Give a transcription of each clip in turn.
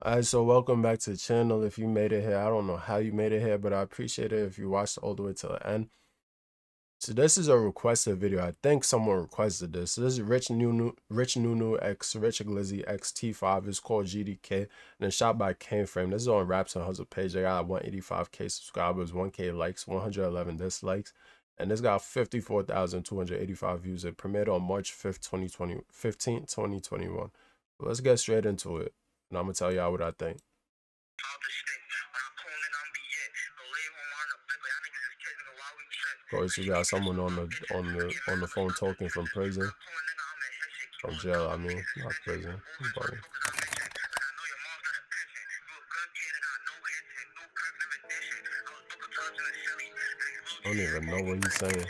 Alright, so welcome back to the channel. If you made it here, I don't know how you made it here, but I appreciate it if you watched all the way to the end. So this is a requested video. I think someone requested this. So this is Rich Nunu X Rich Glizzy X T5. It's called GDK and it's shot by Kane Frame. This is on Raps and Hustle page. They got 185k subscribers, 1k likes, 111 dislikes, and this got 54,285 views. It premiered on March 5th, 2021. So let's get straight into it, and I'm gonna tell y'all what I think. Of course, you got someone on the phone talking from prison, from jail. I mean, not prison. But I don't even know what he's saying.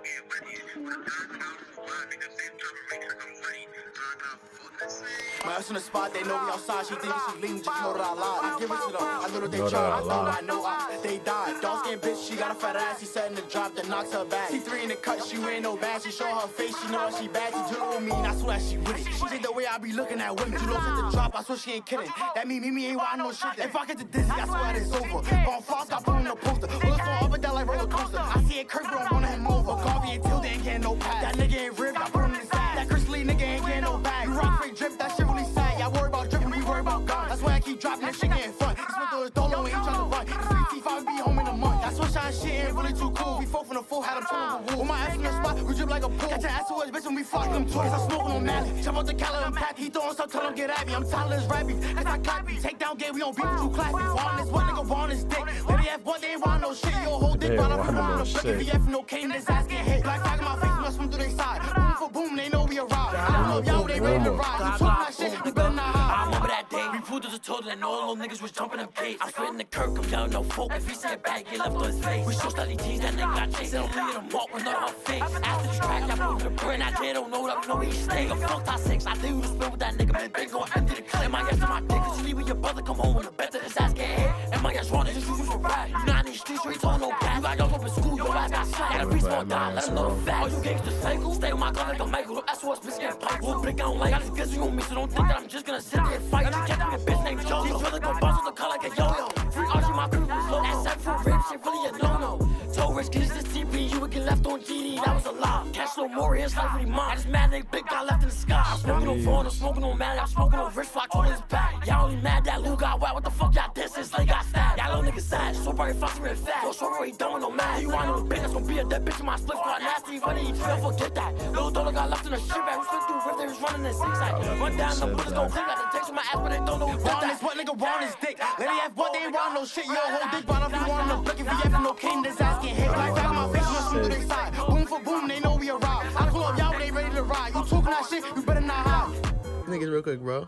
My ass on the spot, they know we outside. She think she lean, just know that I lie. I give it to them. I know that they try. I know they died. Dark skin bitch, she got a fat ass. She said in the drop that knocks her back. C3 in the cut, she ain't no bad. She show her face, she know she bad. She do with me, and I swear she with it. She did the way I be looking at women. You know at the drop, I swear she ain't kidding. That mean me ain't why I know shit. If I get to dizzy, I swear it's over. On false, I put on the poster. Bullets going up and down like roller coaster. I see it curve, but I'm running him over. Garvey and Tilda ain't getting no pass. That nigga ain't ripped, I put him in the side. That Chris Lee nigga ain't getting no bag. You rock fake drip, that shit really sad. Y'all worry about dripping, we worry about God. That's why I keep dropping that shit getting fun. He spent through his dolo and he trying to run. It's 3T5 be home in a month. That's what shine shit ain't really too cool. We folk from the full, had him trying to woo. With my ass in the spot, we drip like a pool. Catch your ass to us, bitch, when we fuck them toys. I'm smoking on Mally. Jump out the Cali and Pappy. He throwing stuff, tell him get at me. I'm tired of this rapping, cause I clappy. Take down game, we don't beat too classy. Want this one nigga, want his dick. Lady F, boy, they ain't want no shit. Yo, whole dick, but I'm on the shit. If F no cane, this ass get hit. Black flag in my face, must swim through their side. Boom for boom, they know we arrived. I love y'all, they ready to ride. You talk that shit, you better not hide. I remember that day, we pulled to the toilet and all those niggas was jumping them gates. I spit in the curb, come down, no folk. If he said back, he left on his face. We show study G's, that nigga got chased. They don't leave him walk with none of her face. After the track, I put in the print, I did don't know that we know he stay. Nigga, fuck top 6, I think we was spit with that nigga, man. Big gon' empty the clip. My ass to my dick, cause you leave with your brother, come home with a bet that his ass get hit. And my ass wrong, just use you for rap. You not in these streets, you ain't told no cat. You got young up in school, your ass got shot. Got a beast won't die, let him know the fact. Oh, you gangsta cycle, stay with my gun like a Michael. The SOS bitch get piped. Little blick, I don't like. Got this glizzy on me, so don't think that I'm just gonna sit there and fight. You can't be a bitch named Joe. These brother go bounce with the car like a yo-yo. Free Archie, my crew was low. That 7 for ribs, ain't really a no-no. Told Rich, cause this TP, you would get left on GD, that was a lie. Catch no more, here's like really mine. I just mad they big guy left in the sky. I'm smoking on phone, I'm smoking on Mad, I'm smoking on Rich Flock, on his back. Y'all only mad that Lou got wet, what the fuck y'all did since they got stabbed? Y'all little niggas sad, so probably fucking real fast. Yo, so he done with no mad. You want no bitch, that's gonna be a dead bitch in my split squad. Nasty, funny, you feel, forget that. Little dollar got left in the shit bag, we split through riff, they was running in zigzag. Run down, the bullets gon' click, got the takes from my ass, but they don't know who did that. What nigga want his dick? Lady F, what they ain't want no shit. Yo, whole dick, but if you want no blick, if you F no cane, this ass get hit. Black flag in my face, must move to their side. Boom for boom, they know we arrived. I pull up, y'all, they ready to ride. You talking that shit, you better not hide. Niggas real quick, bro.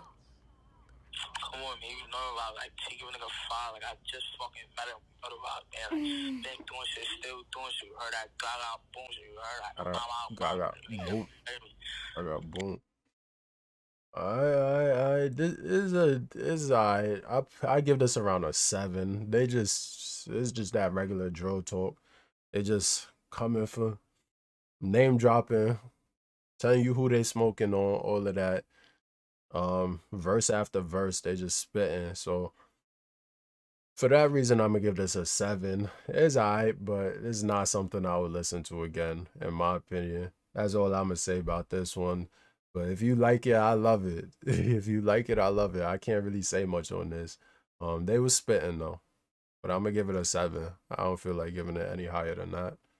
Come on, man, you know about like taking a nigga fire. Like I just fucking met him, about man. Been doing shit, still doing shit. You heard that gaga boom shit. You heard that Gaga boom. Gaga boom. Alright. This is alright. I give this around a 7. It's just that regular drill talk. They just coming for name dropping, telling you who they smoking on, all of that. Verse after verse, they just spitting. So for that reason, I'm gonna give this a 7. It's alright, but it's not something I would listen to again, in my opinion. That's all I'm gonna say about this one. But if you like it, I love it. If you like it, I love it. I can't really say much on this. They was spitting though, but I'm gonna give it a 7. I don't feel like giving it any higher than that.